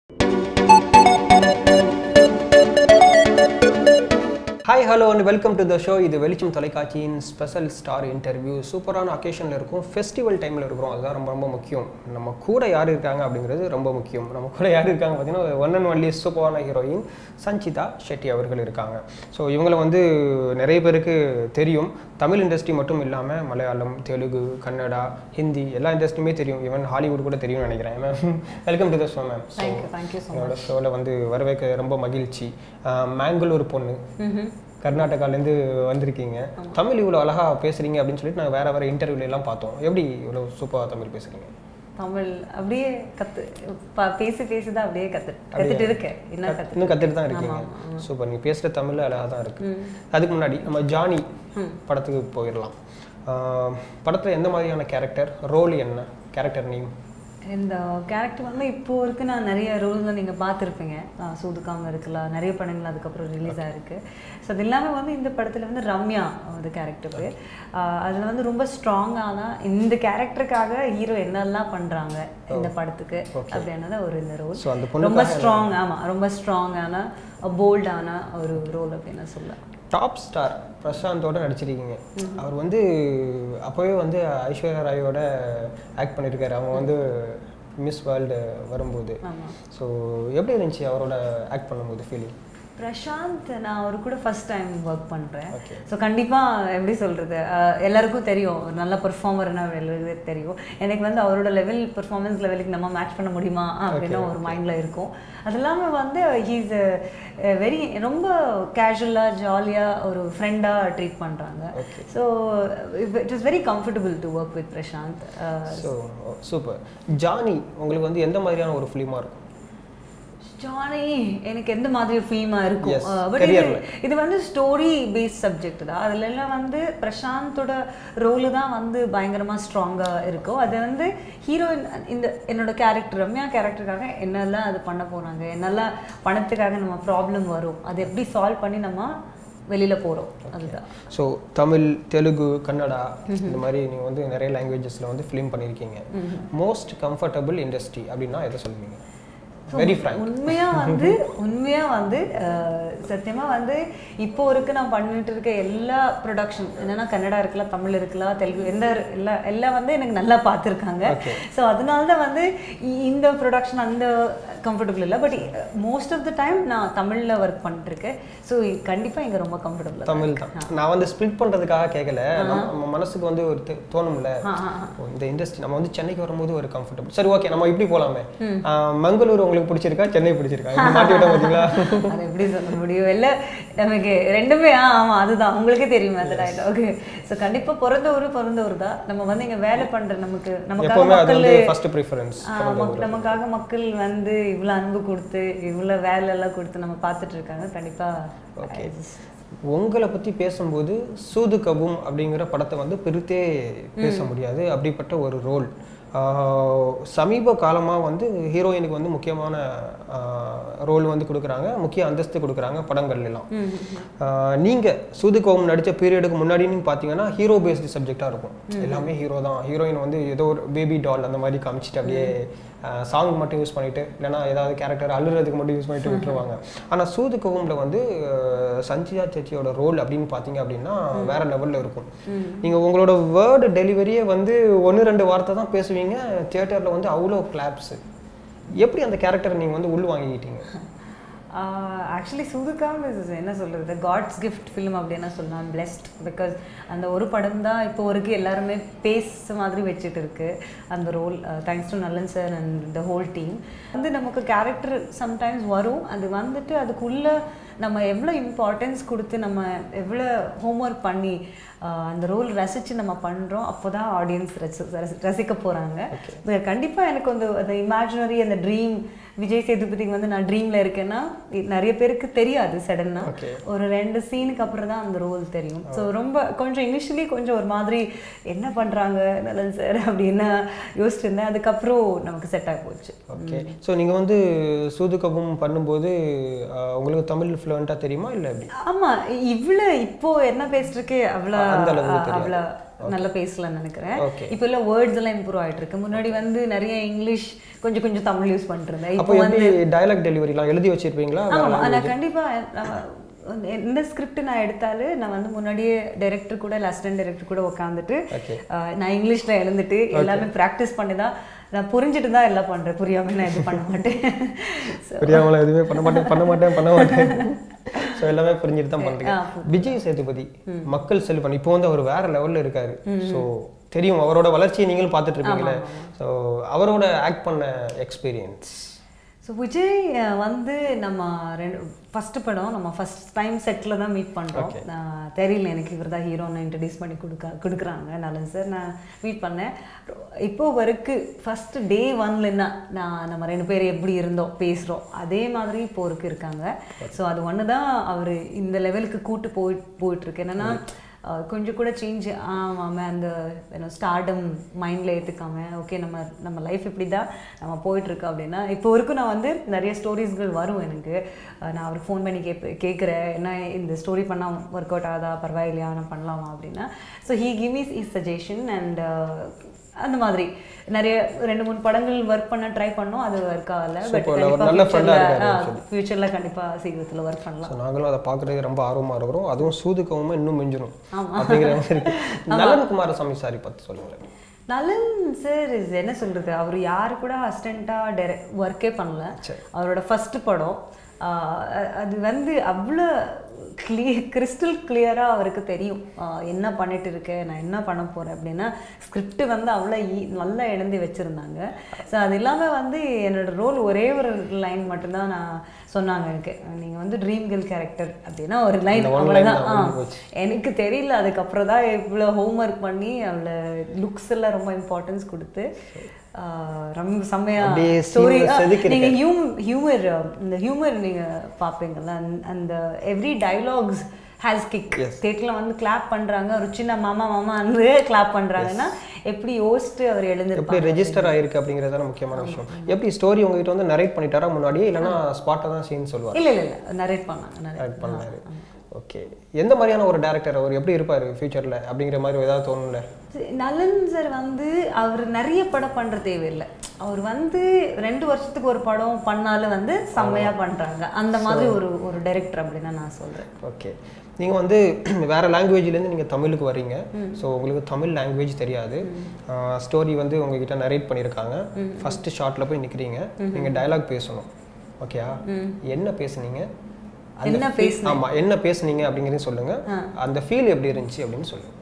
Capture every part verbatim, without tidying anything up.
Hi, hello and welcome to the show. இது வெளிச்சம் தொலைக்காட்சியின் ஸ்பெஷல் ஸ்டார் இன்டர்வியூ. சூப்பரான அக்கேஷனில் இருக்கும், ஃபெஸ்டிவல் டைமில் இருக்கிறோம். அதுதான் ரொம்ப ரொம்ப முக்கியம். நம்ம கூட யார் இருக்காங்க அப்படிங்கிறது ரொம்ப முக்கியம். நம்ம கூட யார் இருக்காங்க பார்த்தீங்கன்னா ஒன் அண்ட் ஒன்லி சூப்பரான ஹீரோயின் சஞ்சிதா ஷெட்டி அவர்கள் இருக்காங்க. ஸோ இவங்களை வந்து நிறைய பேருக்கு தெரியும். தமிழ் இண்டஸ்ட்ரி மட்டும் இல்லாமல் மலையாளம், தெலுங்கு, கன்னடா, ஹிந்தி எல்லா இண்டஸ்ட்ரியுமே தெரியும். ஈவன் ஹாலிவுட் கூட தெரியும்னு நினைக்கிறேன். Ma'am welcome to the show ma'am. என்னோட ஷோவில் வந்து வரவேற்க ரொம்ப மகிழ்ச்சி. மேங்களூர் பொண்ணு, கர்நாடகாலேருந்து வந்திருக்கீங்க. தமிழ் இவ்வளோ அழகாக பேசுகிறீங்க அப்படின்னு சொல்லிட்டு நாங்கள் வேறு வேறு இன்டர்வியூலாம் பார்த்தோம். எப்படி இவ்வளோ சூப்பராக தமிழ் பேசுகிறீங்க? தமிழ் அப்படியே கற்று பேசி பேசி தான் அப்படியே கற்று கற்றுட்டு இருக்கேன். இன்னும் கற்று இன்னும் கற்றுட்டு தான் இருக்கீங்க. சூப்பர். நீங்கள் பேசுகிற தமிழ் அழகாக தான் இருக்குது. அதுக்கு முன்னாடி நம்ம ஜானி படத்துக்கு போயிடலாம். படத்தில் எந்த மாதிரியான கேரக்டர், ரோல் என்ன, கேரக்டர் நேம்? இந்த கேரக்டர் வந்து இப்போ இருக்குது. நான் நிறைய ரோல்ஸில் நீங்கள் பார்த்துருப்பீங்க. சூதுக்காமல் இருக்கலாம், நிறைய படங்கள் அதுக்கப்புறம் ரிலீஸ் ஆகிருக்கு. ஸோ அது இல்லாமல் வந்து இந்த படத்தில் வந்து ரம்யா அது கேரக்டர் பேர். அதில் வந்து ரொம்ப ஸ்ட்ராங்காக தான் இந்த கேரக்டருக்காக ஹீரோ என்னெல்லாம் பண்ணுறாங்க இந்த படத்துக்கு அப்படின்னத ஒரு இந்த ரோல் ரொம்ப ஸ்ட்ராங். ஆமாம், ரொம்ப ஸ்ட்ராங்கான போல்டான ஒரு ரோல் அப்படின்னு சொல்லலாம். Top star பிரசாந்தோட நடிச்சிருக்கீங்க. அவர் வந்து அப்போவே வந்து ஐஸ்வர்யா ராயோட ஆக்ட் பண்ணியிருக்காரு. அவங்க வந்து மிஸ் வேர்ல்டு வரும்போது. ஸோ எப்படி இருந்துச்சு அவரோட ஆக்ட் பண்ணும்போது ஃபீலிங்? பிரசாந்த் நான் அவர் கூட ஃபர்ஸ்ட் டைம் ஒர்க் பண்ணுறேன். ஸோ கண்டிப்பாக எப்படி சொல்கிறது, எல்லாருக்கும் தெரியும் நல்ல பெர்ஃபார்மர்னா எல்லாருக்கும் தெரியும். எனக்கு வந்து அவரோட லெவல் பெர்ஃபார்மன்ஸ் லெவலுக்கு நம்ம மேட்ச் பண்ண முடியுமா அப்படின்னு ஒரு மைண்டில் இருக்கும். அது இல்லாமல் வந்து ஹீஸ் வெரி ரொம்ப கேஷுவலாக ஜாலியாக ஒரு ஃப்ரெண்டாக ட்ரீட் பண்ணுறாங்க. So it is very comfortable to work with Prashanth. So super. Johnny உங்களுக்கு வந்து எந்த மாதிரியான ஒரு ஃபிலிமாக இருக்கும்? ஜானி எனக்கு எந்த மாதிரி ஃபிலிமாக இருக்கும், பட் இது இது வந்து ஸ்டோரி பேஸ்ட் சப்ஜெக்ட் தான். அதுல எல்லாம் வந்து பிரசாந்தோட ரோலு தான் வந்து பயங்கரமாக ஸ்ட்ராங்காக இருக்கும். அது வந்து ஹீரோயின் இந்த என்னோட கேரக்டர் ரம்யா கேரக்டருக்காக என்னெல்லாம் அது பண்ண போகிறாங்க, என்னெல்லாம் பணத்துக்காக நம்ம ப்ராப்ளம் வரும், அது எப்படி சால்வ் பண்ணி நம்ம வெளியில் போகிறோம், அதுதான். ஸோ தமிழ், தெலுங்கு, கன்னடா இந்த மாதிரி நீங்கள் வந்து நிறைய லாங்குவேஜஸில் வந்து ஃபிலிம் பண்ணியிருக்கீங்க. மோஸ்ட் கம்ஃபர்டபுள் இண்டஸ்ட்ரி அப்படின்னா எதை சொல்லுவீங்க? உண்மையா வந்து உண்மையா வந்து சத்தியமா வந்து இப்போ இருக்கு நான் பண்ணிட்டு இருக்க எல்லா ப்ரொடக்ஷன் என்னன்னா கன்னடா இருக்கலாம், தமிழ் இருக்கலாம், தெலுங்கு எந்த எல்லா எல்லாம் வந்து எனக்கு நல்லா பார்த்துருக்காங்க. ஸோ அதனால தான் வந்து இந்த ப்ரொடக்ஷன் அந்த கம்ஃபர்டபுள் இல்லை. But most of the time நான் தமிழில் ஒர்க் பண்ணிட்டுருக்கேன். ஸோ கண்டிப்பாக இங்கே ரொம்ப கம்ஃபர்டபுள் தமிழ் தான். நான் வந்து ஸ்ப்ளிட் பண்ணுறதுக்காக கேட்கல, நம்ம மனசுக்கு வந்து ஒரு தோணும்ல இந்த இண்டஸ்ட்ரி நம்ம வந்து சென்னைக்கு வரும்போது ஒரு கம்ஃபர்டபுள். சரி, ஓகே, நம்ம இப்படி போகலாமே. மங்களூர் உங்களுக்கு பிடிச்சிருக்கா, சென்னை பிடிச்சிருக்கா? மாட்டி விட்டா பார்த்தீங்களா? அது எப்படி சொல்ல முடியும்? இல்லை, நமக்கு ரெண்டுமே ஆமாம், அதுதான் உங்களுக்கே தெரியுமே அந்த டைலாக். ஓகே, ஸோ கண்டிப்பாக பிறந்த ஊர் பிறந்த ஊர் தான். நம்ம வந்து இங்கே வேலை பண்ணுற நமக்கு நமக்காக மக்கள் ஃபர்ஸ்ட் ப்ரிஃபரன்ஸ் நமக்காக மக்கள் வந்து இவ்வளோ அன்பு கொடுத்து இவ்வளோ வேலை எல்லாம் கொடுத்து நம்ம பார்த்துட்டு இருக்காங்க. கண்டிப்பாக ஓகே. உங்களை பற்றி பேசும்போது சூது கபூம் அப்படிங்கிற படத்தை வந்து பிரித்தே பேச முடியாது. அப்படிப்பட்ட ஒரு ரோல் சமீப காலமாக வந்து ஹீரோயினுக்கு வந்து முக்கியமான ரோல் வந்து கொடுக்குறாங்க, முக்கிய அந்தஸ்து கொடுக்குறாங்க படங்கள்லாம். நீங்கள் சூது கபூம் நடித்த பீரியடுக்கு முன்னாடி நீங்கள் பார்த்தீங்கன்னா ஹீரோ பேஸ்டு சப்ஜெக்டாக இருக்கும். எல்லாமே ஹீரோ தான். ஹீரோயின் வந்து ஏதோ ஒரு பேபி டால் அந்த மாதிரி காமிச்சிட்டு அப்படியே சாங் மட்டும் யூஸ் பண்ணிட்டு, இல்லைனா ஏதாவது கேரக்டர் அழுறதுக்கு மட்டும் யூஸ் பண்ணிட்டு விட்டுருவாங்க. ஆனால் சூது கபூமில் வந்து சஞ்சிதா சேச்சியோட ரோல் அப்படின்னு பார்த்தீங்க அப்படின்னா வேற லெவலில் இருக்கும். நீங்கள் உங்களோட வேர்டு டெலிவரியே வந்து ஒன்று ரெண்டு வார்த்தை தான் பேசுவீங்க, தியேட்டரில் வந்து அவ்வளோ கிளாப்ஸு. எப்படி அந்த கேரக்டரை நீங்கள் வந்து உள் வாங்கிக்கிட்டீங்க? ஆக்சுவலி சூதுகாம் இஸ் என்ன சொல்கிறது, காட்ஸ் கிஃப்ட் ஃபிலிம் அப்படின்னு சொல்லலாம். பிளெஸ்ட் பிகாஸ் அந்த ஒரு படம் தான் இப்போ வரைக்கும் எல்லாருமே பேச மாதிரி வச்சுட்டு இருக்கு அந்த role. Thanks to Nallan sir and the whole team. வந்து நமக்கு கேரக்டர் சம்டைம்ஸ் வரும், அது வந்துட்டு அதுக்குள்ளே நம்ம எவ்வளோ இம்பார்ட்டன்ஸ் கொடுத்து நம்ம எவ்வளோ ஹோம்ஒர்க் பண்ணி அந்த ரோல் ரசித்து நம்ம பண்ணுறோம், அப்போ தான் ஆடியன்ஸ் ரசி ரசிக்க போகிறாங்க. கண்டிப்பாக எனக்கு வந்து அந்த இமேஜினரி அந்த ட்ரீம் விஜய் சேதுபதிக்கு வந்து நான் ட்ரீமில் இருக்கேன்னா நிறைய பேருக்கு தெரியாது. சடனாக ஒரு ரெண்டு சீனுக்கு அப்புறம் தான் அந்த ரோல் தெரியும். ஸோ ரொம்ப கொஞ்சம் இனிஷியலி கொஞ்சம் ஒரு மாதிரி என்ன பண்ணுறாங்க நலன் சார் அப்படின்னு யோசிச்சுட்டு இருந்தேன். அதுக்கப்புறம் நமக்கு செட் ஆகி போச்சு. ஓகே. ஸோ நீங்கள் வந்து சூது கபூம் பண்ணும்போது உங்களுக்கு தமிழ் ஃப்ளூவெண்ட்டாக தெரியுமா இல்லை எப்படி? ஆமாம், இவ்வளோ இப்போது என்ன பேசிட்டுருக்கே அவ்வளோ அவ்வளோ நல்லா பேசலாம்னு நினைக்கிறேன். இப்போ எல்லாம் வேர்ட்ஸ் எல்லாம் இம்ப்ரூவ் ஆயிட்டு இருக்கு. முன்னாடி வந்து நிறைய இங்கிலீஷ் கொஞ்சம் கொஞ்சம் தமிழ் யூஸ் பண்ணிருந்தேன். இப்போ வந்து டயலாக் டெலிவரிலாம் எழுதி வச்சிருப்பீங்களா? ஆமா, நான் கண்டிப்பா எந்த ஸ்கிரிப்ட் நான் எடுத்தாலும் நான் வந்து முன்னாடியே டைரக்டர் கூட இல்லை அசிஸ்டன்ட் டைரக்டர் கூட உட்காந்துட்டு நான் இங்கிலீஷ்ல எழுந்துட்டு எல்லாமே ப்ராக்டிஸ் பண்ணி தான் நான் புரிஞ்சுட்டு தான் எல்லாம் பண்றேன். புரியாம நான் எதுவும் பண்ண மாட்டேன். புரியாமல எதுவுமே பண்ண மாட்டேன் பண்ண மாட்டேன் பண்ண மாட்டேன் ஸோ எல்லாமே புரிஞ்சுட்டு தான் பண்றீங்க. விஜய் சேதுபதி மக்கள் செல்வன் இப்போ வந்து அவர் வேற லெவல்ல இருக்காரு. ஸோ தெரியும் அவரோட வளர்ச்சியை நீங்களும் பார்த்துட்டு இருப்பீங்களே. ஸோ அவரோட ஆக்ட் பண்ண எக்ஸ்பீரியன்ஸ். ஸோ விஜய் வந்து நம்ம ரெண்டு ஃபஸ்ட்டு படம் நம்ம ஃபஸ்ட் டைம் செட்டில் தான் மீட் பண்ணுறோம். தெரியல எனக்கு இவர் தான் ஹீரோன்னு இன்ட்ரடியூஸ் பண்ணி கொடுக்க கொடுக்குறாங்க. நல்லது சார், நான் மீட் பண்ணேன். இப்போ வரைக்கும் ஃபஸ்ட்டு டே ஒன்லன்னா நான் நம்ம ரெண்டு பேர் எப்படி இருந்தோம் பேசுகிறோம் அதே மாதிரி இப்போ வரைக்கும் இருக்காங்க. ஸோ அது ஒன்று தான் அவர் இந்த லெவலுக்கு கூட்டு போய் போயிட்டுருக்கு. என்னென்னா கொஞ்சம் கூட சேஞ்ச் ஆமாம் அந்த ஸ்டார்டம் மைண்டில் ஏற்றுக்காம ஓகே நம்ம நம்ம லைஃப் இப்படி தான் நம்ம போயிட்டுருக்கோம் அப்படின்னா இப்போ வரைக்கும் நான் வந்து நிறைய ஸ்டோரிஸ்கள் வரும் எனக்கு. நான் அவருக்கு ஃபோன் பண்ணி கேட்ப கேட்குறேன் என்ன இந்த ஸ்டோரி பண்ணால் ஒர்க் அவுட் ஆகுதா பரவாயில்லையா நான் பண்ணலாமா அப்படின்னா. So he give me his suggestion and அந்த மாதிரி நிறைய ரெண்டு மூணு படங்கள் ஒர்க் பண்ண ட்ரை பண்ணோம். அது ஒர்க் ஆகல. பட் ஃபியூச்சர்ல கண்டிப்பா சீக்கிரத்துல ஒர்க் பண்ணலாம். நாங்களும் அதை பார்க்கறதுக்கு ரொம்ப ஆர்வமா இருக்கிறோம். அதுவும் சூதுகவும் இன்னும் மிஞ்சிடும் அப்படிங்கிற மாதிரி இருக்கு. நலன் குமாரசாமி சாரி பத்தி சொல்லுங்க. நலன் சார் இஸ் என்ன சொல்றது, அவர் யாரு கூட அசிஸ்டண்டா டைரக்ட் ஒர்க்கே பண்ணல. அவரோட ஃபர்ஸ்ட் படம் அது வந்து அவ்வளோ கிளியர் கிறிஸ்டல் கிளியராக அவருக்கு தெரியும் என்ன பண்ணிட்டு இருக்கேன் நான் என்ன பண்ண போகிறேன் அப்படின்னா. ஸ்கிரிப்ட் வந்து அவ்வளோ ஈ நல்லா எழுந்தி வச்சுருந்தாங்க. ஸோ அது இல்லாமல் வந்து என்னோடய ரோல் ஒரே ஒரு லைன் மட்டும்தான் நான் சொன்னாங்க எனக்கு, நீங்கள் வந்து ட்ரீம் கேர்ள் கேரக்டர் அப்படின்னா ஒரு லைன் அவ்வளோதான். ஆ எனக்கு தெரியல. அதுக்கப்புறம் தான் இவ்வளோ ஹோம் ஒர்க் பண்ணி அவளை லுக்ஸ் எல்லாம் ரொம்ப இம்பார்ட்டன்ஸ் கொடுத்து ரொம்ப செம்மையா ஸ்டோரி. நீங்க ஹியூம் ஹியூமர் இந்த ஹியூமர் நீங்க பாப்பீங்கல்ல அந்த எவ்ரி டைலாக்ஸ் ஹேஸ் கிக். தேட்டர்ல வந்து கிளாப் பண்றாங்க, ஒரு சின்ன மாமா மாமா வந்து கிளாப் பண்றாங்கன்னா எப்படி யோசிச்சு அவர் எழுந்திருப்பாங்க, எப்படி ரெஜிஸ்டர் ஆயிருக்கு அப்படிங்கறத முக்கியமான விஷயம். எப்படி ஸ்டோரி உங்ககிட்ட வந்து நரேட் பண்ணிட்டாரா முன்னாடியே இல்லனா ஸ்பாட்டா தான் சீன் சொல்வாரு? இல்ல இல்ல இல்ல நரேட் பண்ணாங்க. நரேட் பண்ணாரு. ஓகே, எந்த மாதிரியான ஒரு டைரக்டர் அவர், எப்படி இருப்பாரு ஃபியூச்சர்ல அப்படிங்கிற மாதிரி ஏதாவது தோணும்ல? நலன் சார் வந்து அவர் நிறைய படம் பண்ற தேவையில்லை. அவர் வந்து ரெண்டு வருஷத்துக்கு ஒரு படம் பண்ணாலும் வந்து செம்மையா பண்றாங்க. அந்த மாதிரி ஒரு ஒரு டைரக்டர் அப்படின்னு நான் சொல்றேன். ஓகே, நீங்கள் வந்து வேறு லாங்குவேஜ்லேருந்து நீங்கள் தமிழுக்கு வரீங்க. ஸோ உங்களுக்கு தமிழ் லாங்குவேஜ் தெரியாது. ஸ்டோரி வந்து உங்ககிட்ட நரேட் பண்ணியிருக்காங்க. ஃபஸ்ட்டு ஷார்ட்டில் போய் நிற்கிறீங்க, நீங்கள் டயலாக் பேசணும். ஓகேயா, என்ன பேசுனீங்க, என்ன பேசணும், ஆமாம் என்ன பேசுனீங்க அப்படிங்கிறதையும் சொல்லுங்கள். அந்த ஃபீல் எப்படி இருந்துச்சு அப்படின்னு சொல்லுங்கள்.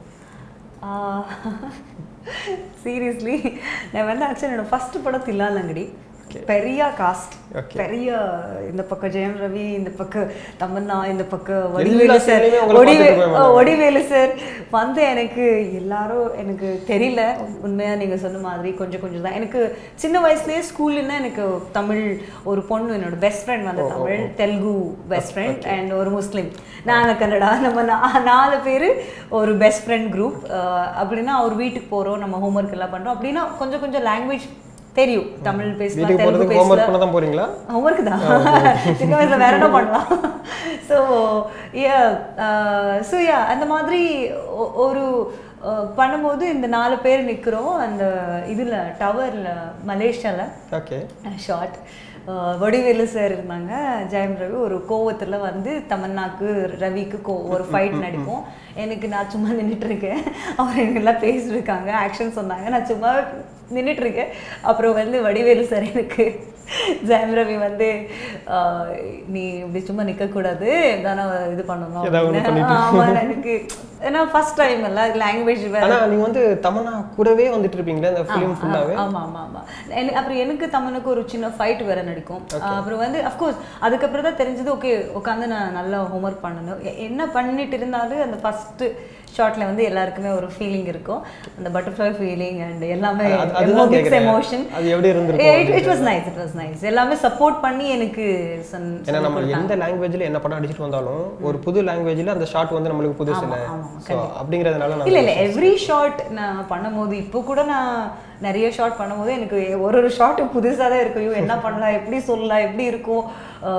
சீரியஸ்லி நான் வந்து ஆக்சுவலி என்னோட ஃபஸ்ட்டு படம் தில்லாலங்கடி, பெரிய காஸ்ட், பெரிய இந்த பக்கம் ஜெயம் ரவி, இந்த பக்கம் தமன்னா, இந்த பக்கம் வடிவேலு சார், வடிவேலு சார் வந்து எனக்கு எல்லாரும் எனக்கு தெரியல. உண்மையாக நீங்கள் சொன்ன மாதிரி கொஞ்சம் கொஞ்சம் தான். எனக்கு சின்ன வயசுலேயே ஸ்கூல்லுன்னா எனக்கு தமிழ் ஒரு பொண்ணு என்னோட பெஸ்ட் ஃப்ரெண்ட் வந்து Tamil Telugu best friend and ஒரு முஸ்லீம், நாங்கள் கன்னடா, நம்ம நாலு பேர் ஒரு பெஸ்ட் ஃப்ரெண்ட் குரூப். அப்படின்னா அவர் வீட்டுக்கு போகிறோம், நம்ம ஹோம்ஒர்க் எல்லாம் பண்ணுறோம். அப்படின்னா கொஞ்சம் கொஞ்சம் லாங்குவேஜ் தெரியும். தமிழ் பேசலாம், தெலுங்கு பேசலாம். ஹோம்வொர்க் பண்ண தான் போறீங்களா? ஹோம்வொர்க் தான், சின்ன வயசுல வேற என்ன பண்ணலாம். ஸோ யா ஸோ யா அந்த மாதிரி ஒரு பண்ணும்போது இந்த நாலு பேர் நிற்கிறோம் அந்த இதில் டவரில் மலேசியாவில். ஓகே, ஷார்ட் வடிவேலு சார் இருந்தாங்க, ஜெயம் ரவி ஒரு கோவத்தில் வந்து தமன்னாக்கு ரவிக்கு கோ ஒரு ஃபைட் நடிப்போம். எனக்கு நான் சும்மா நின்றுட்டு இருக்கேன், அவர் எங்கெல்லாம் பேசிட்டு இருக்காங்க, ஆக்ஷன் சொன்னாங்க, நான் சும்மா நின்றுட்டு இருக்கேன். அப்புறம் வந்து வடிவேலு சார் எனக்கு ஜெயம் ரவி வந்து நீ இப்படி சும்மா நிற்கக்கூடாது, தானே இது பண்ணணும். ஆமாம், எனக்கு ஏன்னா ஃபர்ஸ்ட் டைம் இல்ல லாங்குவேஜ் வேற. ஆனா நீங்க வந்து தமன்னா கூடவே வந்துட்டு இருப்பீங்களா இந்த ஃபிலிம் ஃபுல்லாவே? ஆமா ஆமா ஆமா. அப்புறம் எனக்கு தமனுக்கு ஒரு சின்ன ஃபைட் வேற நடிக்கும். அப்புறம் வந்து அஃப்கோர்ஸ் அதுக்கப்புறம் தான் தெரிஞ்சது ஓகே உட்காந்து நான் நல்லா ஹோம்ஒர்க் பண்ணணும். என்ன பண்ணிட்டு இருந்தாலும் அந்த ஃபர்ஸ்ட் ஷார்ட்ல வந்து எல்லாருக்குமே ஒரு ஃபீலிங் இருக்கும், அந்த பட்டர்ஃப்ளை ஃபீலிங் அண்ட் எல்லாமே மிக்ஸ் எமோஷன். அது எப்படி இருந்திருக்கும்? It was nice, it was nice. எல்லாமே சப்போர்ட் பண்ணி எனக்கு. ஏன்னா நம்ம எந்த லாங்குவேஜ்ல என்ன படம் அடிச்சிட்டு வந்தாலும் ஒரு புது லாங்குவேஜ்ல அந்த ஷார்ட் வந்து நம்மளுக்கு புதுசு இல்ல. சோ அப்படிங்கறதுனால நான் இல்ல இல்ல எவ்ரி ஷாட் நான் பண்ணும்போது இப்போ கூட நான் நிறைய ஷாட் பண்ணும்போது எனக்கு ஒரு ஒரு ஷாட் புதுசாக தான் இருக்கும். என்ன பண்ணலாம், எப்படி சொல்லலாம், எப்படி இருக்கும்,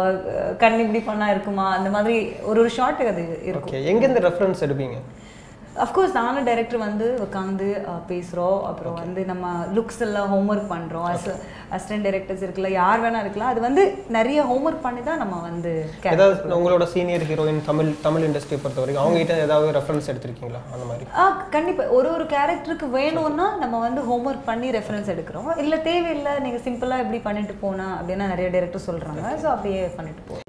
கண் இப்படி பண்ணா இருக்குமா, அந்த மாதிரி ஒரு ஒரு ஷாட் அது இருக்கும். எங்கேருந்து ரெஃபரன்ஸ் எடுப்பீங்க? அஃப்கோர்ஸ் நானும் டைரக்டர் வந்து உட்காந்து பேசுகிறோம். அப்புறம் வந்து நம்ம லுக்ஸ் எல்லாம் ஹோம்ஒர்க் பண்ணுறோம். அஸ் அசிஸ்டன்ட் டைரக்டர்ஸ் இருக்குல்ல, யார் வேணா இருக்கலாம். அது வந்து நிறைய ஹோம்ஒர்க் பண்ணி தான் நம்ம வந்து ஏதாவது உங்களோட சீனியர் ஹீரோயின் தமிழ் தமிழ் இண்டஸ்ட்ரியை பொறுத்த வரைக்கும் அவங்க கிட்ட ஏதாவது ரெஃபரன்ஸ் எடுத்திருக்கீங்களா அந்த மாதிரி? ஆ கண்டிப்பாக ஒரு ஒரு கேரக்டருக்கு வேணும்னா நம்ம வந்து ஹோம்ஒர்க் பண்ணி ரெஃபரன்ஸ் எடுக்கிறோம். இல்லை தேவையில்லை நீங்கள் சிம்பிளாக எப்படி பண்ணிட்டு போனா அப்படின்னா நிறைய டைரக்டர் சொல்கிறாங்க. ஸோ அப்படியே பண்ணிட்டு போவோம்.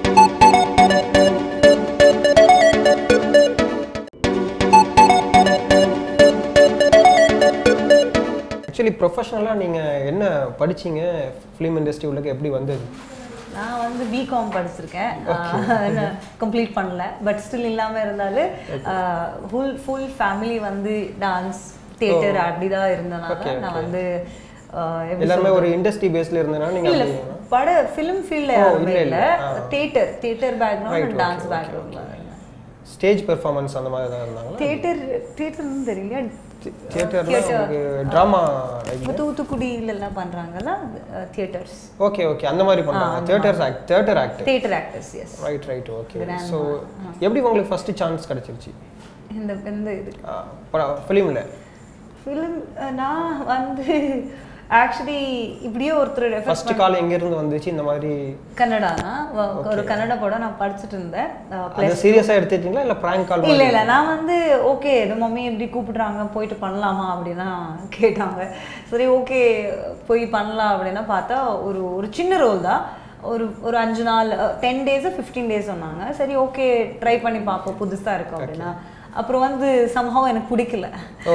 ஆக்சுவலி ப்ரொஃபஷனலாக நீங்கள் என்ன படிச்சீங்க? ஃபிலிம் இண்டஸ்ட்ரி உள்ளக்கு எப்படி வந்தது? நான் வந்து பிகாம் படிச்சிருக்கேன். கம்ப்ளீட் பண்ணல, பட் ஸ்டில் இல்லாமல் இருந்தாலும் ஃபுல் ஃபுல் ஃபேமிலி வந்து டான்ஸ் தியேட்டர் அப்படி தான் இருந்தனால நான் வந்து எல்லாமே ஒரு இண்டஸ்ட்ரி பேஸ்ல இருந்தனா நீங்க இல்ல பட ஃபிலிம் ஃபீல்ட்ல யாருமே இல்ல. தியேட்டர் தியேட்டர் பேக்ரவுண்ட் டான்ஸ் பேக்ரவுண்ட்ல ஸ்டேஜ் பெர்ஃபார்மன்ஸ் அந்த மாதிரி தான் இருந்தாங்க. தியேட்டர் தியேட்டர்னு தெரியல. தியேட்டர்ல உங்களுக்கு டிராமா தூத்துக்குடியில எல்லாம் பண்றாங்கல தியேட்டர்ஸ். ஓகே ஓகே அந்த மாதிரி பண்றாங்க. Theatres act theatre actor theatre actors. Yes right right okay. So எப்படி உங்களுக்கு ஃபர்ஸ்ட் சான்ஸ் கிடைச்சிருச்சு இந்த இந்த இது ஃபிலிம்ல? ஃபிலிம் நான் வந்து ஆக்சுவலி இப்படியே ஒருத்தர் ஃபர்ஸ்ட் கால் எங்க இருந்து வந்துச்சு இந்த மாதிரி? கன்னடானா ஒரு கன்னட படம் நான் படிச்சுட்டு இருந்தேன். அது சீரியஸா எடுத்துட்டீங்களா இல்ல பிராங்க் கால்? இல்ல இல்ல நான் வந்து ஓகே இது மம்மி எப்படி கூப்பிடுறாங்க போயிட்டு பண்ணலாமா அப்படின்னா கேட்டாங்க. சரி ஓகே போய் பண்ணலாம் அப்படின்னா பார்த்தா ஒரு ஒரு சின்ன ரோல் தான். ஒரு ஒரு அஞ்சு நாள் டென் டேஸ் ஃபிஃப்டீன் டேஸ் சொன்னாங்க. சரி ஓகே ட்ரை பண்ணி பார்ப்போம் புதுசா இருக்கும் அப்படின்னா. அப்புறம் வந்து சம்ஹவ் எனக்கு பிடிக்கல.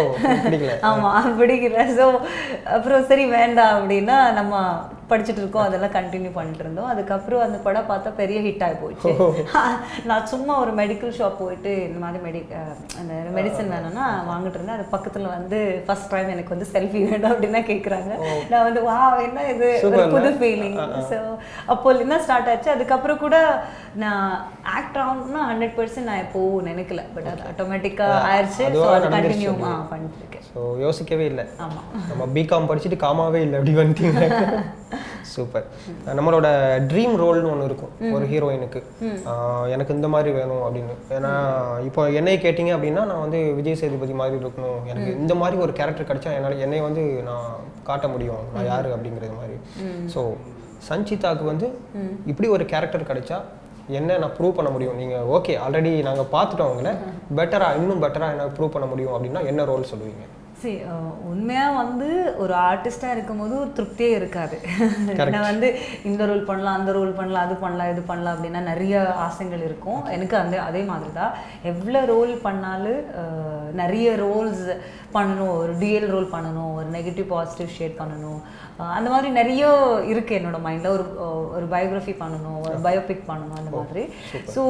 ஆமா பிடிக்கல. ஸோ அப்புறம் சரி வேண்டாம் அப்படின்னா நம்ம படிச்சுட்டு இருக்கோம் அதெல்லாம் கண்டினியூ பண்ணிட்டு இருந்தோம். அதுக்கப்புறம் அந்த படம் பார்த்தா பெரிய ஹிட் ஆகி போயிடுச்சு. நான் சும்மா ஒரு மெடிக்கல் ஷாப் போயிட்டு இந்த மாதிரி மெடி அந்த மெடிசன் வேணும்னா வாங்கிட்டு இருந்தேன். அது பக்கத்தில் வந்து ஃபர்ஸ்ட் டைம் எனக்கு வந்து செல்ஃபி வேணும் அப்படின்னா கேட்குறாங்க. நான் வந்து வா என்ன இது ஒரு புது ஃபீலிங். ஸோ அப்போ என்ன ஸ்டார்ட் ஆச்சு. அதுக்கப்புறம் கூட நான் ஆக்ட் ஆகணும்னா ஹண்ட்ரட் பர்சன்ட் நான் எப்போ நினைக்கல. பட் அது ஆட்டோமேட்டிக்காக ஆயிடுச்சு. ஸோ அது கண்டினியூ பண்ணிட்டு இருக்கேன். ஸோ யோசிக்கவே இல்லை. ஆமாம் நம்ம பிகாம் படிச்சுட்டு காமாவே இல்லை அப்படி வந்துட்டீங்க. சூப்பர். நம்மளோட ட்ரீம் ரோல்னு ஒன்று இருக்கும் ஒரு ஹீரோயினுக்கு. எனக்கு இந்த மாதிரி வேணும் அப்படின்னு. ஏன்னா இப்போ என்னை கேட்டிங்க அப்படின்னா நான் வந்து விஜய் சேதுபதி மாதிரி இருக்கணும், எனக்கு இந்த மாதிரி ஒரு கேரக்டர் கிடைச்சா என்னால் என்னை வந்து நான் காட்ட முடியும் நான் யாரு அப்படிங்கிறது மாதிரி. ஸோ சஞ்சிதாவுக்கு வந்து இப்படி ஒரு கேரக்டர் கிடைச்சா என்ன நான் ப்ரூவ் பண்ண முடியும்? நீங்கள் ஓகே ஆல்ரெடி நாங்கள் பார்த்துட்டோம் அவங்கள, பெட்டராக இன்னும் பெட்டராக என்ன ப்ரூவ் பண்ண முடியும் அப்படின்னா என்ன ரோல் சொல்லுவீங்க? சரி உண்மையாக வந்து ஒரு ஆர்டிஸ்டாக இருக்கும்போது ஒரு திருப்தியே இருக்காது. நான் வந்து இந்த ரோல் பண்ணலாம் அந்த ரோல் பண்ணலாம் அது பண்ணலாம் இது பண்ணலாம் அப்படின்னா நிறைய ஆசைகள் இருக்கும். எனக்கு அந்த அதே மாதிரி தான் எவ்வளோ ரோல் பண்ணாலும் நிறைய ரோல்ஸ் பண்ணணும். ஒரு டிஎல் ரோல் பண்ணணும், ஒரு நெகட்டிவ் பாசிட்டிவ் ஷேட் பண்ணணும், அந்த மாதிரி நிறைய இருக்குது என்னோடய மைண்டில். ஒரு ஒரு பயோகிராஃபி பண்ணணும், ஒரு பயோபிக் பண்ணணும் அந்த மாதிரி. ஸோ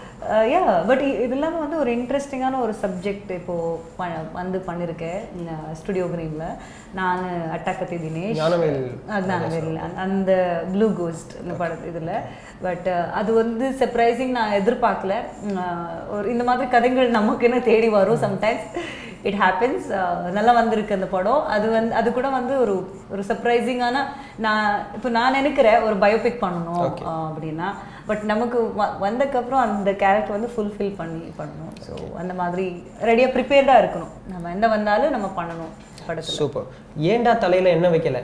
யா பட் இது இல்லாமல் வந்து ஒரு இன்ட்ரெஸ்டிங்கான ஒரு சப்ஜெக்ட் இப்போது ப வந்து பண்ணியிருக்கேன் ஸ்டுடியோ கிரீனில். நான் அட்டாக்கத்தி தினேஷ் ஞானவேல் அந்த ப்ளூ கோஸ்ட் இந்த படத்து இதில். பட் அது வந்து சர்ப்ரைசிங் நான் எதிர்பார்க்கல. ஒரு இந்த மாதிரி கதைகள் நமக்குன்னு தேடி வரும் சம்டைம்ஸ். It happens. நல்லா வந்திருக்கு அந்த படம். அது வந்து அது கூட வந்து ஒரு ஒரு சர்ப்ரைசிங்கான நான் இப்போ நான் நினைக்கிறேன் ஒரு பயோபிக் பண்ணணும் அப்படின்னா. பட் நமக்கு வ வந்ததுக்கப்புறம் அந்த கேரக்டர் வந்து ஃபுல்ஃபில் பண்ணி பண்ணணும். ஸோ அந்த மாதிரி ரெடியாக ப்ரிப்பேர்டாக இருக்கணும். நம்ம எந்த வந்தாலும் நம்ம பண்ணணும் படத்தில். சூப்பர். ஏண்டா தலையில் என்ன வைக்கல?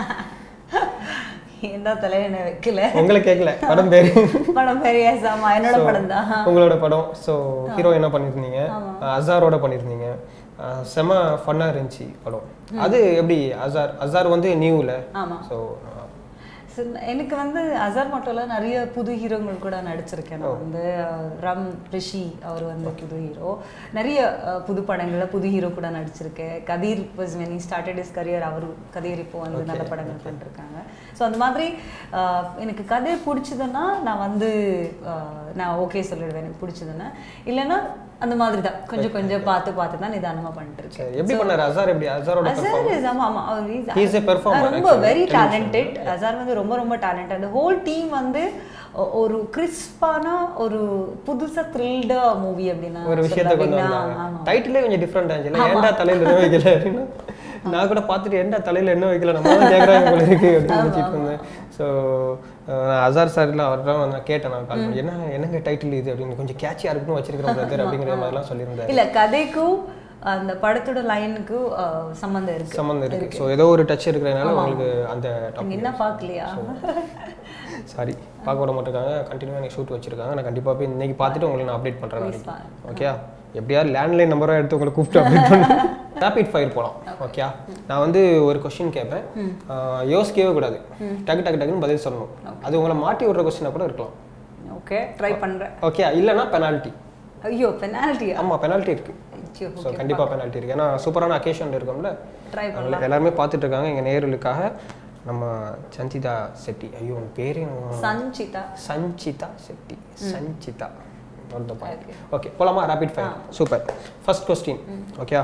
ஏண்டா தலையில் என்ன வைக்கல உங்களை கேட்கல. படம் பேர் படம் பேர் எஸ் ஆமா என்னோட படம் தான். உங்களோட படம். ஸோ ஹீரோ என்ன பண்ணியிருந்தீங்க? அசாரோட பண்ணியிருந்தீங்க. செம ஃபன்னாக இருந்துச்சு படம். அது எப்படி அசார் அசார் வந்து நியூவில்? ஆமாம். ஸோ எனக்கு வந்து அசார் மட்டும் இல்லை நிறைய புது ஹீரோங்கள் கூட நடிச்சிருக்கேன். நான் வந்து ரம் ரிஷி அவர் வந்து புது ஹீரோ. நிறைய புது படங்களில் புது ஹீரோ கூட நடிச்சிருக்கேன். Kathir was when he started his career. அவர் கதீர் இப்போ வந்து நல்ல படங்கள் பண்ணிருக்காங்க. ஸோ அந்த மாதிரி எனக்கு கதீர் பிடிச்சதுன்னா நான் வந்து நான் ஓகே சொல்லிடுவேன் எனக்கு பிடிச்சதுன்னா. இல்லைன்னா அந்த மாதிரி தான் கொஞ்சம் கொஞ்சம் பார்த்து பார்த்து தான் நிதானமாக பண்ணிட்டு இருக்கேன். எப்படி பண்ணாரு அசார்? எப்படி அசாரோட அசார் ஆமா ஆமா ரொம்ப வெரி டேலண்டட். அசார் வந்து ரொம்ப ரொம்ப டேலண்டட். அந்த ஹோல் டீம் வந்து ஒரு கிறிஸ்பான ஒரு புதுசா த்ரில்டா மூவி அப்படின்னா ஒரு விஷயத்தை கொண்டு வந்தாங்க. டைட்டிலே கொஞ்சம் டிஃபரண்ட் ஆச்சுல. ஏண்டா தலையில வைக்கல அப்படினா நான் கூட பார்த்துட்டு என்ன தலையில் என்ன வைக்கல நம்ம தான் கேட்குறாங்க போல இருக்கு அப்படின்னு நினச்சிட்டு இருந்தேன். ஸோ நான் அசார் சார்லாம் அவர்தான் நான் கேட்டேன், நான் கால் பண்ணி என்ன என்னங்க டைட்டில் இது அப்படின்னு, கொஞ்சம் கேட்சியாக இருக்குன்னு வச்சிருக்கிறோம் பிரதர் அப்படிங்கிற மாதிரிலாம் சொல்லியிருந்தேன். இல்லை கதைக்கும் அந்த படத்தோட லைனுக்கு சம்மந்தம் இருக்கு சம்மந்தம் இருக்கு. ஸோ ஏதோ ஒரு டச் இருக்கிறதுனால உங்களுக்கு அந்த டாபிக் என்ன பார்க்கலையா? சாரி பார்க்க விட மாட்டிருக்காங்க, கண்டினியூவாக எனக்கு ஷூட் வச்சிருக்காங்க. நான் கண்டிப்பாக போய் இன்னைக்கு பார்த்துட்டு உங்களுக்கு நான் அப்டேட் பண்ணுறேன். ஓகே, எப்படியாவது லேண்ட்லைன் நம்பராக எடுத்து உங்களை கூப்பிட்டு அப்டேட் பண்ணுறேன். ரேபிட் ஃபயர் போகலாம். ஓகே, நான் வந்து ஒரு கொஸ்டின் கேட்பேன், யோசிக்கவே கூடாது, டக்கு டக்கு டக்குன்னு பதில் சொல்லணும். அது உங்களை மாட்டி விடுற கொஸ்டினாக கூட இருக்கலாம். ஓகே, ட்ரை பண்ணுறேன். ஓகே, இல்லைனா பெனால்ட்டி. ஐயோ, பெனால்ட்டி? ஆமாம், பெனால்ட்டி இருக்குது. ஸோ கண்டிப்பாக பெனால்ட்டி இருக்குது. ஏன்னா சூப்பரான அக்கேஷன் இருக்கோம்ல, ட்ரை பண்ணலாம். எல்லாருமே பார்த்துட்டு இருக்காங்க எங்கள் நேயர்களுக்காக. நம்ம சஞ்சிதா செட்டி, ஐயோ உன் பேரே சஞ்சிதா சஞ்சிதா செட்டி சஞ்சிதா. ஓகே, போலாமா? Rapid fire. Super. First question. Okay,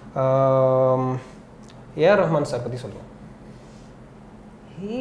A R Rahman sir பற்றி சொல்லுங்கள். he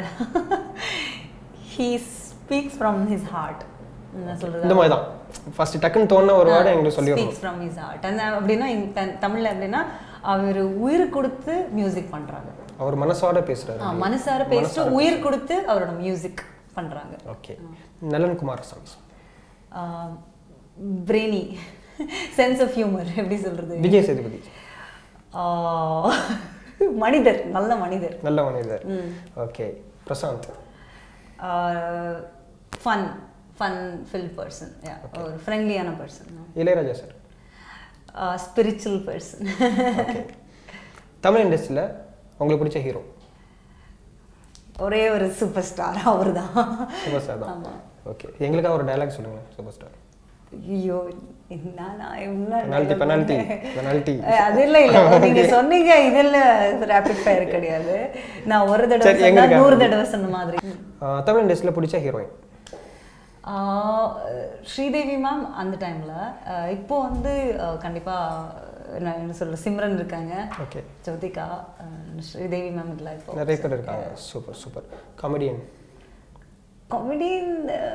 he speaks from his heart. என்ன சொல்றது? இந்த மாதிரி தான் ஃபர்ஸ்ட் டக்குன்னு தோணுன ஒரு வேர்ட் எங்களுக்கு சொல்லி speaks from his heart. and அப்படினா தமிழ்ல அப்படினா அவர் உயிர் கொடுத்து மியூசிக் பண்றாங்க. அவர் மனசார பேசுறாரு. ஆ, மனசார பேசி உயிர் கொடுத்து அவரோட மியூசிக் பண்றாங்க. Okay, Nalan Kumar songs. Ah, brainy, sense of humour, எப்படி சொல்றது? விஜய் சேதுபதி. ஆ, மனிதர், நல்ல மனிதர். நல்ல மனிதர். Okay, Prashanth. Ah, fun fun fill person, yeah, ஒரு ஃப்ரெண்ட்லியான person. Ilaiyaraaja sir. Spiritual person. Okay, Tamil இண்டஸ்ட்ரியில் உங்களுக்கு பிடிச்ச ஹீரோ? ஒரே ஒரு சூப்பர் ஸ்டார், அவர் தான். சூப்பர் ஸ்டார் தான். ஓகே, எங்களுக்காக ஒரு டயலாக் சொல்லுங்க சூப்பர் ஸ்டார். ஐயோ, பெனால்ட்டி பெனால்ட்டி பெனால்ட்டி அது இல்லை இல்லை நீங்க சொன்னீங்க, இதில் ரேபிட் ஃபயர் கிடையாது. நான் ஒரு தடவை சொன்னா நூறு தடவை சொன்ன மாதிரி. தமிழ் இண்டஸ்ட்ரியில் பிடிச்ச ஹீரோயின்? ஸ்ரீதேவி மேம் அந்த டைமில். இப்போ வந்து கண்டிப்பாக நான் என்ன சொல்ல, சிம்ரன் இருக்காங்க. ஓகே, ஜோதிகா. ஸ்ரீதேவி மேம் இல்லை, இப்போ நிறைய பேர் இருக்காங்க. Super super. Comedian? Comedian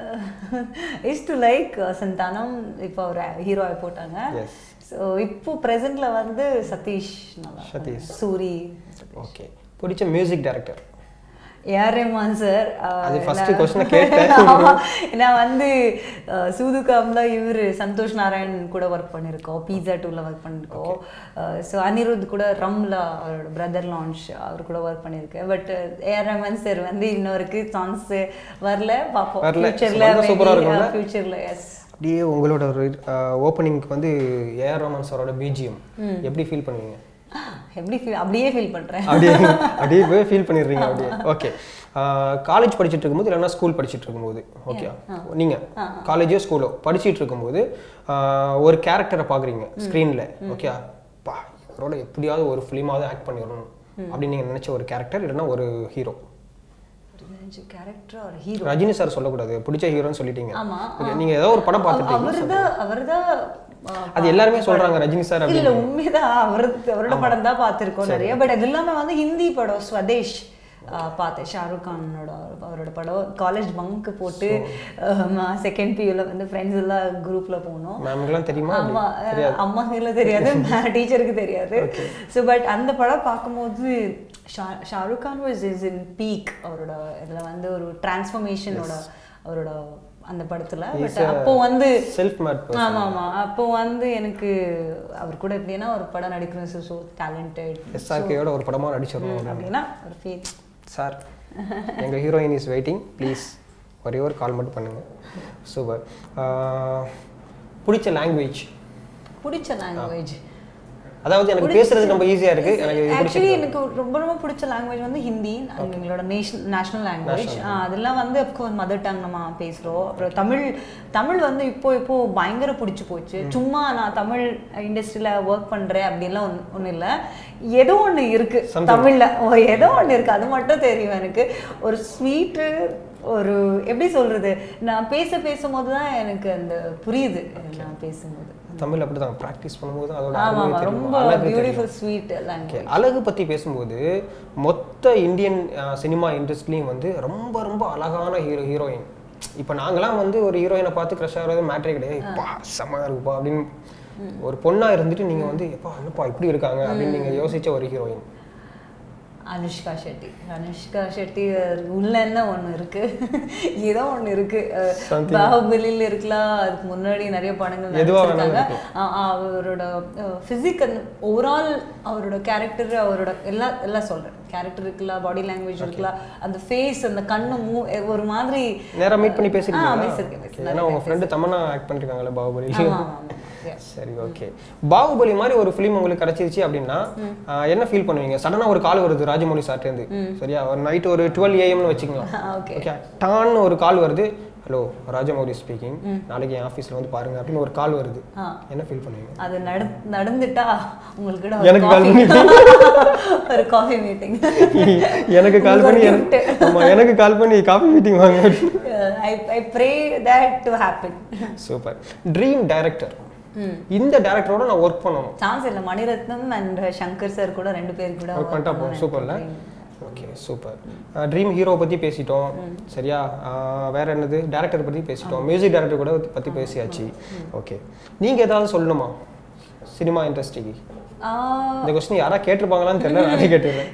is to like Santhanam. இப்போ அவர் ஹீரோவை போட்டாங்க. ஸோ இப்போ ப்ரெசென்ட்ல வந்து சதீஷ். சதீஷ். சூரி. ஓகே, பிடிச்ச music director? A R Rahman sir. அது ஃபர்ஸ்ட் क्वेश्चन கேட்டேன். நான் வந்து சூதுகாம்ல இவர் சந்தோஷ் நாராயண் கூட ஒர்க் பண்ணியிருக்கோம், பீஸா டூவில் ஒர்க் பண்ணியிருக்கோம். ஸோ அனிருத் கூட ரம்ல அவரோட பிரதர் லான்ச் அவர் கூட ஒர்க் பண்ணியிருக்கேன். பட் ஏஆர் ரஹ்மான் சார் வந்து இன்னொருக்கு சான்ஸ் வரல, பார்ப்போம் ஃபியூச்சரில். ஃபியூச்சரில் எஸ். அப்படியே உங்களோட ஒரு ஓப்பனிங்க்கு வந்து ஏஆர் ரஹ்மான் சாரோட பிஜிஎம் எப்படி ஃபீல் பண்ணுவீங்க? எப்படி ஃபீல்? அப்படியே ஃபீல் பண்ணுறேன். அப்படியே அப்படியே போய் ஃபீல் பண்ணிடுறீங்க அப்படியே. ஓகே, காலேஜ் படிச்சுட்டு இருக்கும்போது இல்லைன்னா ஸ்கூல் படிச்சுட்டு இருக்கும்போது, ஓகே, நீங்கள் காலேஜோ ஸ்கூலோ படிச்சுட்டு இருக்கும்போது ஒரு கேரக்டரை பார்க்குறீங்க ஸ்க்ரீனில், ஓகே, பா இவரோட எப்படியாவது ஒரு ஃபிலிமாவது ஆக்ட் பண்ணிடணும் அப்படின்னு நீங்கள் நினச்ச ஒரு கேரக்டர் இல்லைன்னா ஒரு ஹீரோ? கேரக்டர் ஒரு ஹீரோ? ரஜினி சார் சொல்லக்கூடாது, பிடிச்ச ஹீரோன்னு சொல்லிட்டீங்க. ஆமாம், நீங்கள் ஏதோ ஒரு படம் பார்த்துட்டீங்க. அவர்தான் அவர்தான் அது எல்லாருமே சொல்றாங்க ரஜினி சார். இல்ல, உண்மைதான் அவரு அவரோட படம் தான் பார்த்துருக்கோம் நிறைய. பட் அது இல்லாம வந்து ஹிந்தி படம் ஸ்வதேஷ் பார்த்தேன், ஷாருக் கானோட அவரோட படம். காலேஜ் பங்க் போட்டு செகண்ட் பியூல வந்து ஃப்ரெண்ட்ஸ் எல்லாம் குரூப்ல போனோம். ஆமா, அம்மாக்கெல்லாம் தெரியாது, டீச்சருக்கு தெரியாது. ஸோ பட் அந்த படம் பார்க்கும்போது Shah Rukh Khan was is in peak. அவரோட இதுல வந்து ஒரு டிரான்ஸ்ஃபர்மேஷனோட அவரோட அந்த படத்துல. பட் அப்போ வந்து செல்ஃப் மேட். ஆமா ஆமா, அப்போ வந்து எனக்கு அவர் கூட எப்படின்னா ஒரு படம் நடிக்கணும், ஸோ ஸோ டேலண்டட். எஸ்ஆர்கேயோட ஒரு படமா நடிச்சிடணும் அப்படின்னா ஒரு ஃபீல். சார், எங்கள் ஹீரோயின் இஸ் வெயிட்டிங், ப்ளீஸ் ஒரே ஒரு கால் மட்டும் பண்ணுங்க. சூப்பர். பிடிச்ச லாங்குவேஜ்? பிடிச்ச லாங்குவேஜ் அதாவது எனக்கு பேசுறது ரொம்ப ஈஸியா இருக்கு. எனக்கு ஆக்சுவலி எனக்கு ரொம்ப ரொம்ப பிடிச்ச லாங்குவேஜ் வந்து ஹிந்தி, எங்களோட நேஷனல் நேஷனல் லாங்குவேஜ். அதெல்லாம் வந்து அப்கோர்ஸ் மதர் டங் நம்ம பேசுகிறோம். அப்புறம் தமிழ் தமிழ் வந்து இப்போ இப்போ பயங்கர பிடிச்சி போச்சு. சும்மா நான் தமிழ் இண்டஸ்ட்ரியில் ஒர்க் பண்ணுறேன் அப்படின்லாம் ஒன்று ஒன்றும் இல்லை, ஏதோ ஒன்று இருக்குது தமிழில், ஏதோ ஒன்று இருக்குது, அது மட்டும் தெரியும் எனக்கு. ஒரு ஸ்வீட்டு, ஒரு எப்படி சொல்கிறது, நான் பேச பேசும்போது தான் எனக்கு அந்த புரியுது. நான் பேசும்போது தமிழ் அப்படி தான் ப்ராக்டிஸ் பண்ணும்போது அதோட ரொம்ப பியூட்டிஃபுல் ஸ்வீட் லாங்குவேஜ். அழகு பற்றி பேசும்போது மொத்த இந்தியன் சினிமா இண்டஸ்ட்ரிலையும் வந்து ரொம்ப ரொம்ப அழகான ஹீரோ ஹீரோயின். இப்போ நாங்களாம் வந்து ஒரு ஹீரோயினை பார்த்து க்ரஷ் ஆகிறது மேட்ரே கிடையாது. இப்போ செம்மையாக இருக்குப்பா அப்படின்னு ஒரு பொண்ணா இருந்துட்டு நீங்க வந்து எப்பா என்னப்பா இப்படி இருக்காங்க அப்படின்னு நீங்க யோசிச்ச ஒரு ஹீரோயின்? அனுஷ்கா ஷெட்டி. அனுஷ்கா ஷெட்டி உள்ள என்ன ஒன்று இருக்கு, ஏதோ ஒன்று இருக்கு. பாகுபலியில் இருக்கலாம், அதுக்கு முன்னாடி நிறைய படங்கள் நடிச்சிருக்காங்க. அவரோட ஃபிசிக், ஓவரால் அவரோட கேரக்டர், அவரோட எல்லா எல்லாம் சொல்றேன், கேரக்டர் இருக்கலாம், பாடி லாங்குவேஜ் இருக்கலாம், அந்த ஃபேஸ், அந்த கண்ணு மூ ஒரு மாதிரி. நேரா மீட் பண்ணி பேசிருக்கீங்களா? ஆ பேசிருக்கேன். ஏன்னா உங்க ஃப்ரெண்ட் தமன்னா ஆக்ட் பண்ணிருக்காங்கல பாகுபலி. சரி, ஓகே. பாகுபலி மாதிரி ஒரு ஃபிலிம் உங்களுக்கு கிடைச்சிருச்சு அப்படின்னா என்ன ஃபீல் பண்ணுவீங்க? சடனா ஒரு கால் வருது ராஜமௌலி சார்ட்ட இருந்து, சரியா? ஒரு நைட் ஒரு டுவெல் ஏஎம்னு வச்சுக்கலாம், ஓகே, டான்னு ஒரு கால் வருது, ஹலோ ராஜமௌலி ஸ்பீக்கிங், நாளைக்கு என் ஆஃபீஸில் வந்து பாருங்க அப்படின்னு ஒரு கால் வருது, என்ன ஃபீல் பண்ணுவீங்க? அது நடந்துட்டா உங்களுக்கு எனக்கு கால் பண்ணி ஒரு காஃபி மீட்டிங் எனக்கு கால் பண்ணி ஆமாம் எனக்கு கால் பண்ணி காஃபி மீட்டிங் வாங்க. I I pray that to happen. Super. Dream director, இந்த டைரக்டரோட நான் ஒர்க் பண்ணணும். சான்ஸ் இல்லை. மணிரத்னம் அண்ட் சங்கர் சார் கூட ரெண்டு பேர் கூட ஒர்க் பண்ணிட்டா போகும். சூப்பர்ல. Okay, super. ட்ரீம் ஹீரோ பற்றி பேசிட்டோம், சரியா? வேற என்னது? டேரக்டர் பற்றி பேசிட்டோம், மியூசிக் டைரக்டர் கூட பற்றி பேசியாச்சு. ஓகே, நீங்கள் ஏதாவது சொல்லணுமா சினிமா இண்டஸ்ட்ரிக்கு? இந்த கொஸ்டின் யாரா கேட்டிருப்பாங்களான்னு தெரியல, நானே கேட்டுறேன்.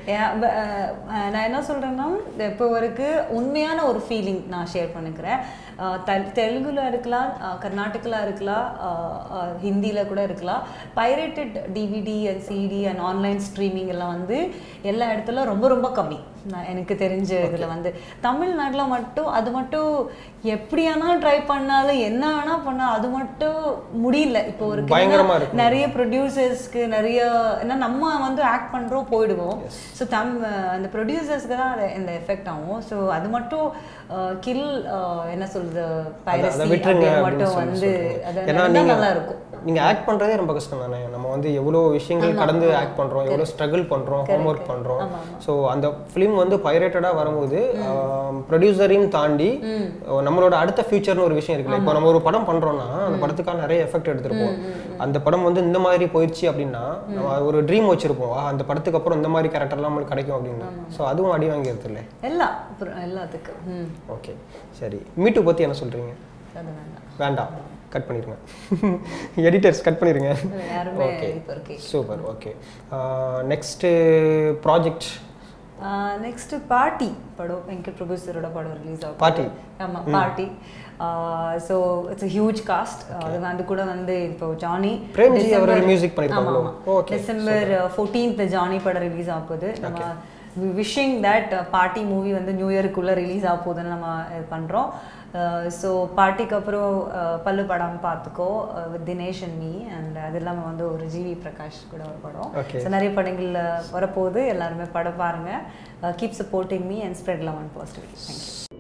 நான் என்ன சொல்றேன்னா, இப்போ வரைக்கும் உண்மையான ஒரு ஃபீலிங் நான் ஷேர் பண்ணிக்கிறேன். தெலுங்குல இருக்கலாம், கர்நாடகில் இருக்கலாம், ஹிந்தியில் கூட இருக்கலாம். Pirated DVD and CD and online streaming எல்லாம் வந்து எல்லா இடத்துல ரொம்ப ரொம்ப கம்மி. நான் எனக்கு தெரிஞ்ச இதில் வந்து தமிழ்நாட்டில் மட்டும் அது மட்டும் எப்படியானா ட்ரை பண்ணாலும் என்ன வேணா பண்ணால் அது மட்டும் முடியல. இப்போ ஒரு நிறைய ப்ரொடியூசர்ஸ்க்கு நிறைய ஏன்னா நம்ம வந்து ஆக்ட் பண்ணுறோம் போயிடுவோம். ஸோ தம் அந்த ப்ரொடியூசர்ஸ்க்கு தான் அது இந்த எஃபெக்ட் ஆகும். ஸோ அது மட்டும் கில் என்ன சொல்றது, பைரசி மட்டும் வந்து அது நல்லா இருக்கும். நீங்கள் ஆக்ட் பண்ணுறதே ரொம்ப கஷ்டம் தானே. நம்ம வந்து எவ்வளோ விஷயங்கள் கடந்து ஆக்ட் பண்ணுறோம், எவ்வளோ ஸ்ட்ரகிள் பண்ணுறோம், ஹோம் ஒர்க் பண்ணுறோம். ஸோ அந்த ஃபிலிம் வந்து பைரேட்டடாக வரும்போது ப்ரொடியூசரையும் தாண்டி நம்மளோட அடுத்த ஃபியூச்சர்னு ஒரு விஷயம் இருக்குல்ல. இப்போ நம்ம ஒரு படம் பண்ணுறோம்னா அந்த படத்துக்கான நிறைய எஃபெக்ட் எடுத்துருப்போம். அந்த படம் வந்து இந்த மாதிரி போயிடுச்சு அப்படின்னா நம்ம ஒரு ட்ரீம் வச்சிருப்போம், அந்த படத்துக்கு அப்புறம் இந்த மாதிரி கேரக்டர்லாம் நம்மளுக்கு கிடைக்கும் அப்படின்னு. ஸோ அதுவும் அடி வாங்கிடுது இல்லை எல்லாம் எல்லாத்துக்கும். ஓகே, சரி. மீட்டு பற்றி என்ன சொல்கிறீங்க? வேண்டாம், கட் பண்ணிடுங்க. எடிட்டர்ஸ் கட் பண்ணிடுங்க. Okay, super. Okay, next project. Next party படம், வெங்கட் பிரபு சாரோட படம் ரிலீஸ் ஆகும். பார்ட்டி. ஆமாம், party. So it's a huge cast. அது வந்து கூட வந்து இப்போ ஜானி பிரேம்ஜி அவர் மியூசிக் பண்ணிருக்காங்க. ஓகே, டிசம்பர் பதினான்காம் ஜானி படம் ரிலீஸ் ஆக போகுது. நம்ம விஷிங் தட் பார்ட்டி மூவி வந்து நியூ இயருக்குள்ளே ரிலீஸ் ஆக போகுதுன்னு நம்ம இது பண்ணுறோம். ஸோ பார்ட்டிக்கு அப்புறம் பல்லு படம் பார்த்துக்கோ with Dinesh and me, and அது இல்லாமல் வந்து ஒரு ஜிவி பிரகாஷ் கூட ஒரு படம். ஸோ நிறைய படங்கள் வரப்போகுது. எல்லாருமே படம் பாருங்கள். Keep supporting me and spread love and positivity. Thank you.